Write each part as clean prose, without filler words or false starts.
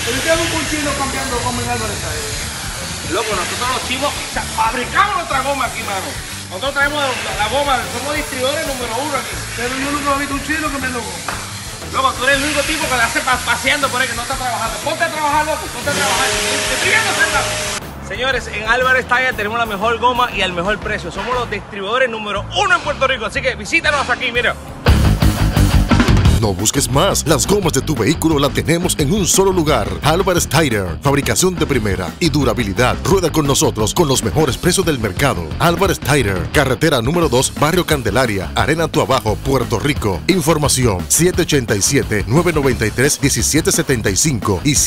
Pero usted es un chino cambiando goma en Álvarez Tyler. Loco, nosotros los chinos fabricamos nuestra goma aquí, mano. Nosotros traemos la goma, somos distribuidores número 1 aquí. Pero yo nunca he visto un chino cambiando goma. Loco, tú eres el único tipo que la hace paseando por ahí, que no está trabajando. Ponte a trabajar, loco, ponte a trabajar. Te estoy viendo, Sandra. Señores, en Álvarez Tyler tenemos la mejor goma y al mejor precio. Somos los distribuidores número 1 en Puerto Rico, así que visítanos aquí, mira. No busques más. Las gomas de tu vehículo la tenemos en un solo lugar. Álvarez Tyler. Fabricación de primera y durabilidad. Rueda con nosotros con los mejores precios del mercado. Álvarez Tyler. Carretera número 2, Barrio Candelaria, Arena Tuabajo, Puerto Rico. Información 787-993-1775 y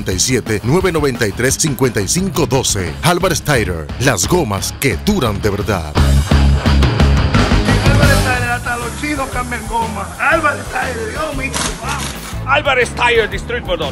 787-993-5512. Álvarez Tyler. Las gomas que duran de verdad. Hasta los chinos cambian goma. Álvarez Tyler, Dios mío. Álvarez Tyler Distribuidor.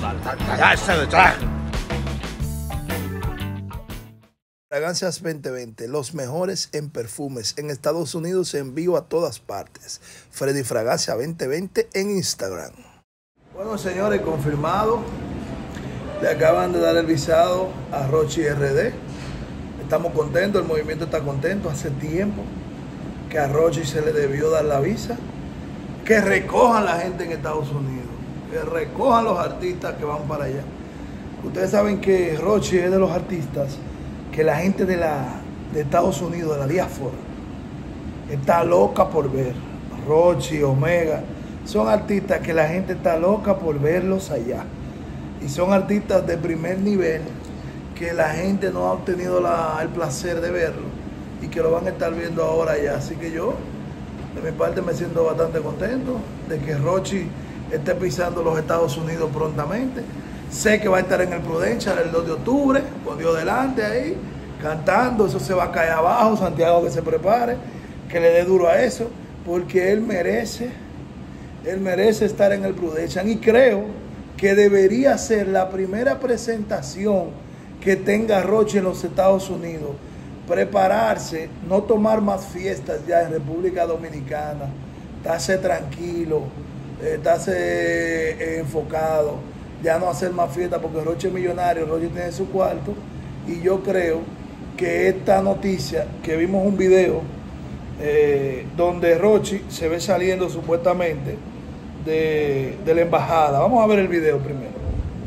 Fragancias 2020, los mejores en perfumes en Estados Unidos, envío a todas partes. Freddy Fragancia 2020 en Instagram. Bueno, señores, confirmado. Le acaban de dar el visado a Rochi RD. Estamos contentos, el movimiento está contento. Hace tiempo que a Rochi se le debió dar la visa, que recojan la gente en Estados Unidos, que recojan los artistas que van para allá. Ustedes saben que Rochi es de los artistas que la gente de Estados Unidos, de la diáspora, está loca por ver. Rochi, Omega, son artistas que la gente está loca por verlos allá. Y son artistas de primer nivel que la gente no ha obtenido el placer de verlo, y que lo van a estar viendo ahora ya. Así que yo, de mi parte, me siento bastante contento de que Rochi esté pisando los Estados Unidos prontamente. Sé que va a estar en el Prudential el 2 de octubre, con Dios delante ahí, cantando. Eso se va a caer abajo. Santiago, que se prepare, que le dé duro a eso, porque él merece estar en el Prudential. Y creo que debería ser la primera presentación que tenga Rochi en los Estados Unidos. Prepararse, no tomar más fiestas ya en República Dominicana, estarse tranquilo, estarse enfocado, ya no hacer más fiestas, porque Rochi es millonario, Rochi tiene su cuarto. Y yo creo que esta noticia, que vimos un video donde Rochi se ve saliendo supuestamente de la embajada. Vamos a ver el video primero.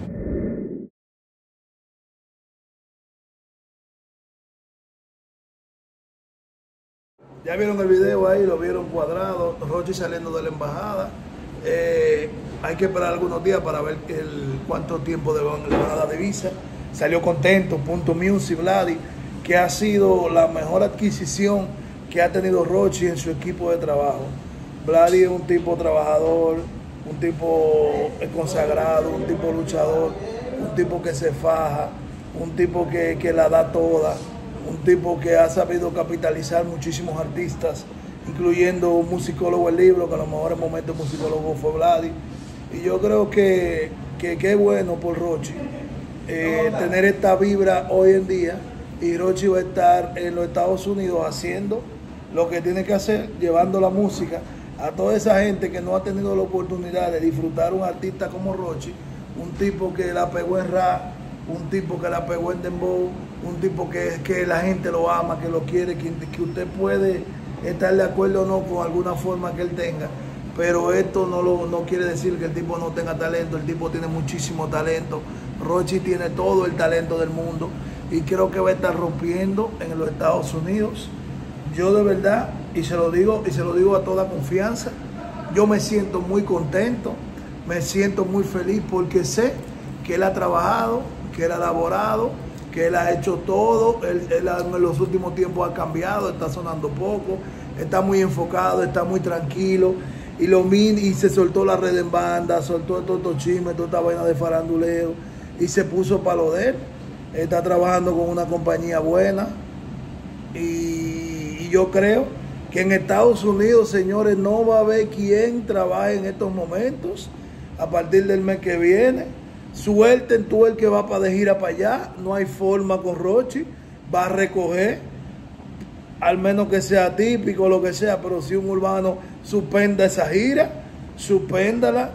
Ya vieron el video ahí, lo vieron cuadrado, Rochi saliendo de la embajada. Hay que esperar algunos días para ver cuánto tiempo le van a dar de visa. Salió contento, Punto Music, Vladi, que ha sido la mejor adquisición que ha tenido Rochi en su equipo de trabajo. Vladi es un tipo trabajador, un tipo consagrado, un tipo luchador, un tipo que se faja, un tipo que la da toda. Un tipo que ha sabido capitalizar muchísimos artistas, incluyendo un musicólogo del libro, que a los mejores momentos musicólogo fue Vladi. Y yo creo que es bueno por Rochi tener esta vibra hoy en día. Y Rochi va a estar en los Estados Unidos haciendo lo que tiene que hacer, llevando la música a toda esa gente que no ha tenido la oportunidad de disfrutar un artista como Rochi, un tipo que la pegó en rap, un tipo que la pegó en dembow, un tipo que la gente lo ama, que lo quiere, que usted puede estar de acuerdo o no con alguna forma que él tenga, pero esto no quiere decir que el tipo no tenga talento. El tipo tiene muchísimo talento. Rochi tiene todo el talento del mundo y creo que va a estar rompiendo en los Estados Unidos. Yo de verdad, y se lo digo a toda confianza, yo me siento muy contento, me siento muy feliz, porque sé que él ha trabajado, que él ha elaborado, que él ha hecho todo. Él en los últimos tiempos ha cambiado, está sonando poco, está muy enfocado, está muy tranquilo, y se soltó la red en banda, soltó todos estos chismes, toda esta vaina de faranduleo, y se puso para lo de él. Está trabajando con una compañía buena, y yo creo que en Estados Unidos, señores, no va a haber quien trabaje en estos momentos a partir del mes que viene. Suelten tú el que va para de gira para allá. No hay forma con Rochi. Va a recoger, al menos que sea típico o lo que sea, pero si un urbano suspenda esa gira, suspéndala,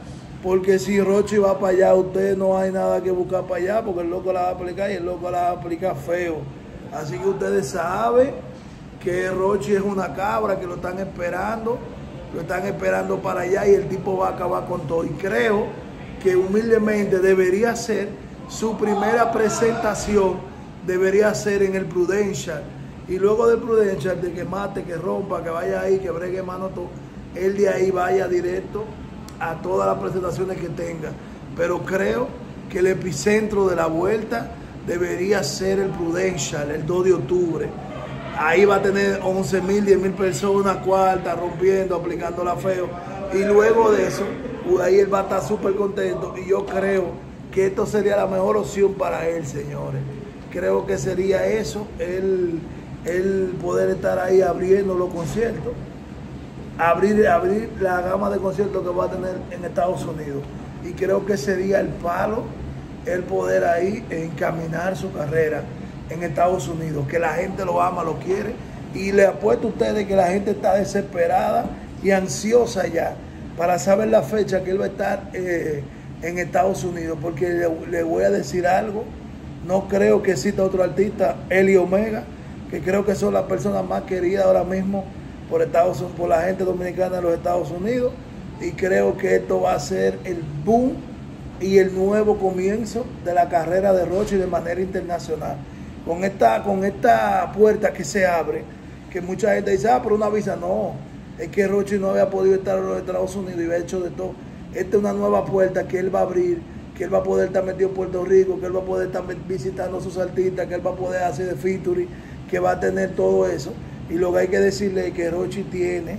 porque si Rochi va para allá, usted no hay nada que buscar para allá, porque el loco la va a aplicar y el loco la va a aplicar feo. Así que ustedes saben que Rochi es una cabra, que lo están esperando para allá y el tipo va a acabar con todo. Y creo que humildemente debería ser su primera presentación, debería ser en el Prudential. Y luego del Prudential, de que mate, que rompa, que vaya ahí, que bregue mano todo, él de ahí vaya directo a todas las presentaciones que tenga. Pero creo que el epicentro de la vuelta debería ser el Prudential, el 2 de octubre. Ahí va a tener 11.000, 10.000 personas, cuarta, rompiendo, aplicándola feo. Y luego de eso, ahí él va a estar súper contento. Y yo creo que esto sería la mejor opción para él, señores. Creo que sería eso, él poder estar ahí abriendo los conciertos. Abrir la gama de conciertos que va a tener en Estados Unidos. Y creo que sería el palo el poder ahí encaminar su carrera en Estados Unidos, que la gente lo ama, lo quiere, y le apuesto a ustedes que la gente está desesperada y ansiosa ya para saber la fecha que él va a estar en Estados Unidos, porque le voy a decir algo, no creo que exista otro artista, él y Omega, que creo que son las personas más queridas ahora mismo por la gente dominicana de los Estados Unidos, y creo que esto va a ser el boom y el nuevo comienzo de la carrera de Rochi de manera internacional. Con esta puerta que se abre, que mucha gente dice, pero una visa, no, es que Rochi no había podido estar en los Estados Unidos y había hecho de todo. Esta es una nueva puerta que él va a abrir, que él va a poder estar metido en Puerto Rico, que él va a poder estar visitando a sus artistas, que él va a poder hacer de featuring, que va a tener todo eso. Y lo que hay que decirle es que Rochi tiene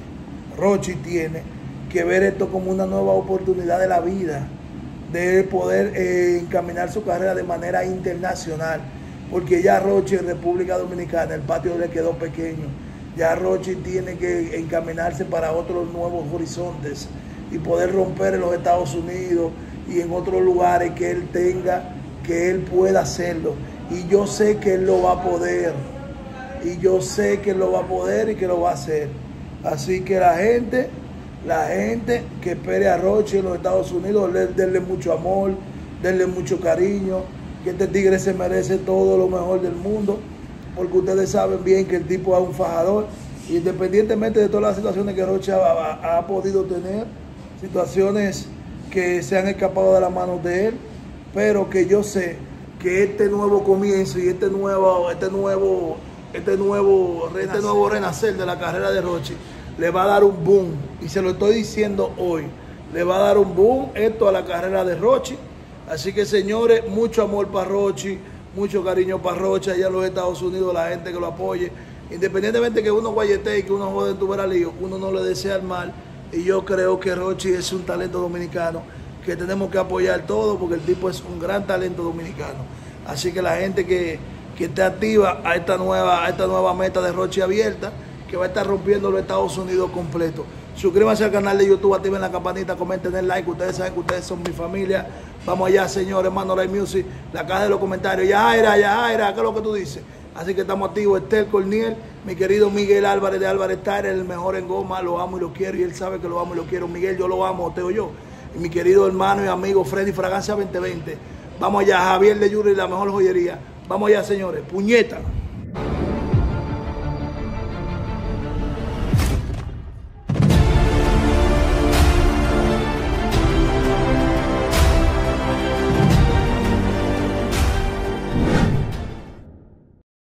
que ver esto como una nueva oportunidad de la vida, de poder encaminar su carrera de manera internacional, porque ya Rochi en República Dominicana, el patio le quedó pequeño, ya Rochi tiene que encaminarse para otros nuevos horizontes y poder romper en los Estados Unidos y en otros lugares que él tenga, que él pueda hacerlo, y yo sé que él lo va a poder, y yo sé que él lo va a poder y que lo va a hacer. Así que la gente que espere a Rochi en los Estados Unidos, denle mucho amor, denle mucho cariño, que este tigre se merece todo lo mejor del mundo, porque ustedes saben bien que el tipo es un fajador, independientemente de todas las situaciones que Rochi ha podido tener, situaciones que se han escapado de las manos de él, pero que yo sé que este nuevo comienzo y este nuevo renacer de la carrera de Rochi le va a dar un boom, y se lo estoy diciendo hoy, le va a dar un boom esto a la carrera de Rochi. Así que, señores, mucho amor para Rochi, mucho cariño para Rochi allá en los Estados Unidos, la gente que lo apoye, independientemente que uno guayetee y que uno jode en tu veralío, uno no le desea el mal, y yo creo que Rochi es un talento dominicano que tenemos que apoyar todo, porque el tipo es un gran talento dominicano. Así que la gente que esté activa a esta nueva meta de Rochi abierta, que va a estar rompiendo los Estados Unidos completo. Suscríbanse al canal de YouTube, activen la campanita, comenten, den like, ustedes saben que ustedes son mi familia. Vamos allá, señores, hermano Ray Music, la caja de los comentarios, Yajaira, ¿qué es lo que tú dices? Así que estamos activos, Estel Corniel, mi querido Miguel Álvarez de Álvarez Tire, el mejor en goma, lo amo y lo quiero, y él sabe que lo amo y lo quiero. Miguel, yo lo amo, Teo yo. Y mi querido hermano y amigo Freddy Fragancia 2020. Vamos allá, Javier de Yuri, la mejor joyería. Vamos allá, señores, puñeta.